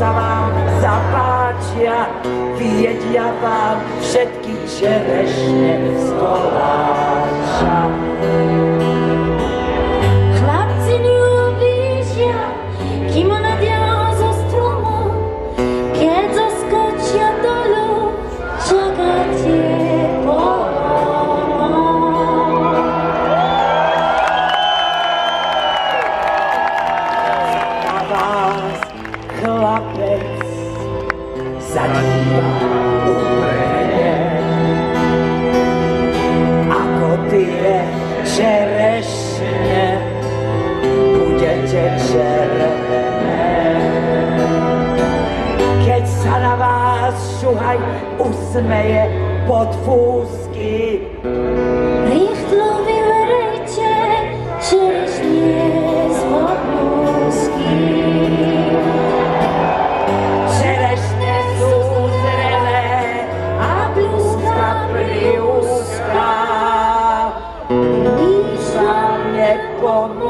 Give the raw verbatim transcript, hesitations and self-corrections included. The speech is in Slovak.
sa vám zapáčia, vyjedia vám všetky čerešne z koláča. Chlapci ľubížia, kým ona diaľ zo stromu, keď zoskočia dolu, čakáte polomom. A vás chlapec zadíva úprene, ako tie čerešne budete červené. Keď sa na vás šuhaj usmeje pod fúzky, Rýchlo vyverejte čerešnie z podnúsky. čerešne sú zrelé a blúzka priúzka. Nič vám nepomôže.